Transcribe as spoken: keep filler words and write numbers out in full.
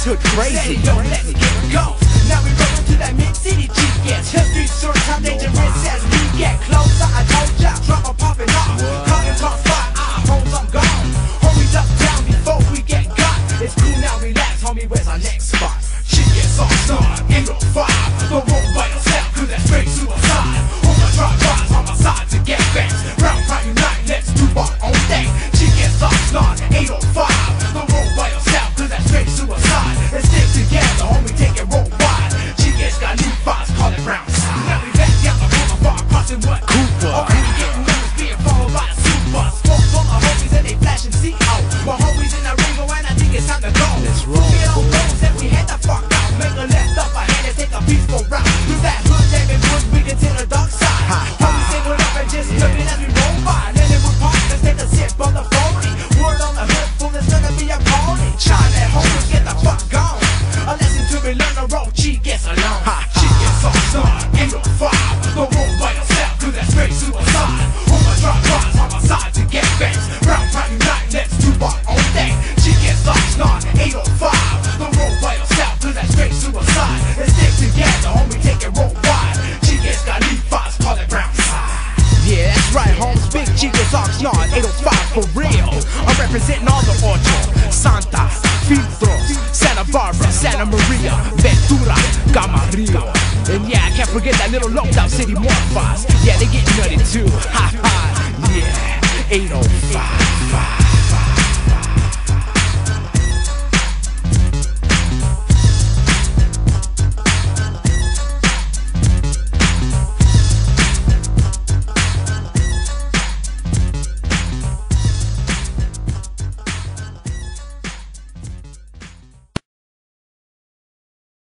this hood crazy. Yo, let's get go. Now we rollin' to that mid-city G S. History short, how dangerous as we get closer. I told ya, drama popping off. Cutting top spot, ah, homes I'm gone. Homies up down before we get got. It's cool now, relax, homie, where's our next spot? Shit gets all started, eight oh five. Don't roll by yourself, cause that's straight suicide. On my drive-bys, on my side to get banks. Round prime unite, let's do our own thing. Shit gets all started, eight oh five. Don't roll by yourself, cause that's straight suicide. Let's stick together, homie, take it roll wide. Shit gets got new vibes, call it round side. Now we back down the boulevard, crossing what? Cooper. Already getting numbers, being followed by a super. Smoke full of homies and they flashing C O. My homies in the ringo and I think it's time to go. Let's roll. Get on those that we head the fuck out. Make a left up ahead and take a peaceful route. Through that hood, David Woods, we get to the dark side. Homies say what up and just looking as we roll by. Then it would pop, let's take a sip on the forty. Word on the hood, fool, it's gonna be a party. Shine at home and get the fuck gone. A lesson to be learned, the road, G gets alone. She gets all started, eight oh five. Don't roll by yourself, cause that's straight suicide. On my drive-bys, on my side to get banks. Round prime unite, let's do our own thing. She gets all started, eight oh five. Don't roll by yourself, cause that's straight suicide. Let's stick together, homie, take it roll wide. She gets got Levi's, call it brown side. Yeah, that's right, Holmes. Big Chico's Ox Yard, eight oh five for real. I'm representing all the Ocho, Santa, Filtro, Santa Barbara, Santa Maria, Ventura, Camarillo. And yeah, I can't forget that little lockdown city Morphos. Yeah, they get nutty too. Ha ha. Yeah, eight oh five.